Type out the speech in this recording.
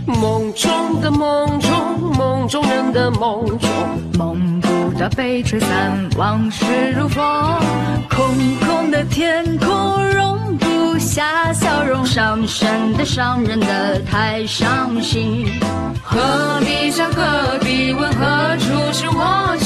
梦中的梦中，梦中人的梦中， 梦不到被吹散，往事如风。空空的天空容不下笑容，伤神的伤人的太伤心。何必想，何必问，何处是我